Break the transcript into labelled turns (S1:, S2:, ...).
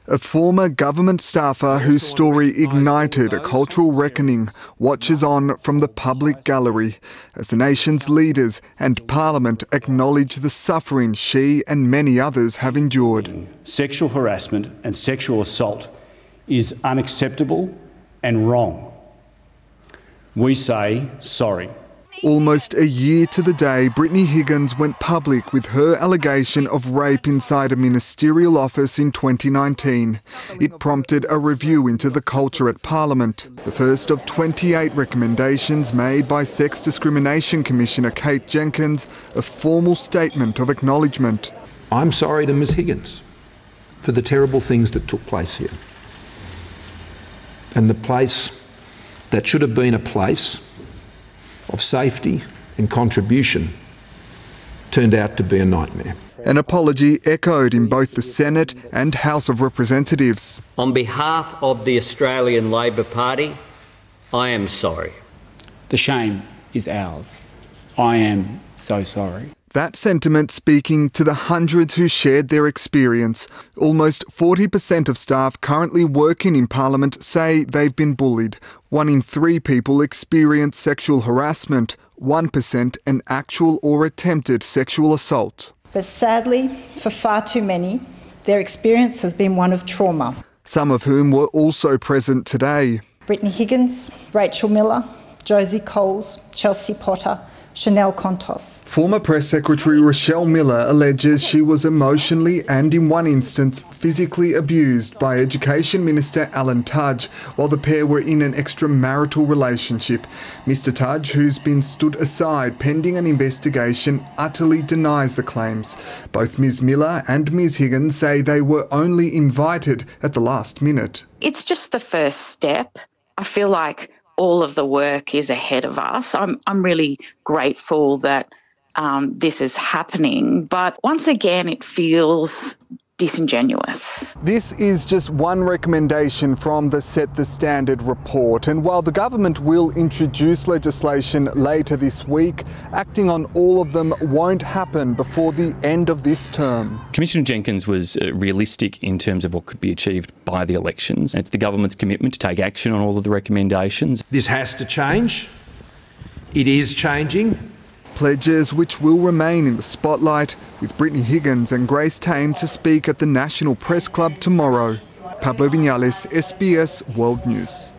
S1: A former government staffer whose story ignited a cultural reckoning watches on from the public gallery as the nation's leaders and Parliament acknowledge the suffering she and many others have endured.
S2: Sexual harassment and sexual assault is unacceptable and wrong. We say sorry.
S1: Almost a year to the day, Brittany Higgins went public with her allegation of rape inside a ministerial office in 2019. It prompted a review into the culture at Parliament, the first of 28 recommendations made by Sex Discrimination Commissioner Kate Jenkins, a formal statement of acknowledgement.
S3: I'm sorry to Ms Higgins for the terrible things that took place here. And the place that should have been a place of safety and contribution turned out to be a nightmare.
S1: An apology echoed in both the Senate and House of Representatives.
S4: On behalf of the Australian Labor Party, I am sorry.
S5: The shame is ours. I am so sorry.
S1: That sentiment speaking to the hundreds who shared their experience. Almost 40% of staff currently working in Parliament say they've been bullied. 1 in 3 people experience sexual harassment, 1% an actual or attempted sexual assault.
S6: But sadly, for far too many, their experience has been one of trauma.
S1: Some of whom were also present today.
S6: Brittany Higgins, Rachel Miller, Josie Coles, Chelsea Potter, Chanel Contos.
S1: Former Press Secretary Rochelle Miller alleges she was emotionally and, in one instance, physically abused by Education Minister Alan Tudge while the pair were in an extramarital relationship. Mr Tudge, who's been stood aside pending an investigation, utterly denies the claims. Both Ms Miller and Ms Higgins say they were only invited at the last minute.
S7: It's just the first step. I feel like all of the work is ahead of us. I'm really grateful that this is happening, but once again it feels disingenuous.
S1: This is just one recommendation from the Set the Standard report, and while the government will introduce legislation later this week, acting on all of them won't happen before the end of this term.
S8: Commissioner Jenkins was realistic in terms of what could be achieved by the elections. It's the government's commitment to take action on all of the recommendations.
S3: This has to change. It is changing.
S1: Pledges which will remain in the spotlight, with Brittany Higgins and Grace Tame to speak at the National Press Club tomorrow. Pablo Vinales, SBS World News.